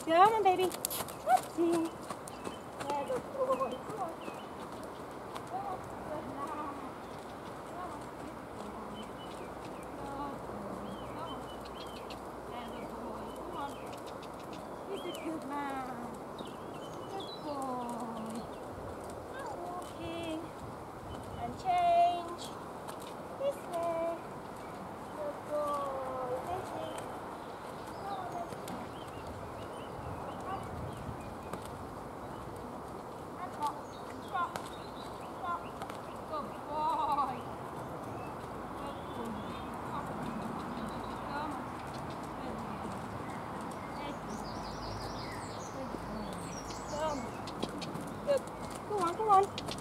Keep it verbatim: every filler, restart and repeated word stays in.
Come on, baby. Trotting. Yeah, good boy. Come on. Come on. Good now. Come on. Good boy. Come on. He's a good man. Good boy. Now walking. And change. This way. Good boy. Baby. Come on, baby. And hop. Stop. Stop. Good boy. Good boy. Come on. Come on. Good boy. Good boy. Come on. Good. Go on, go on.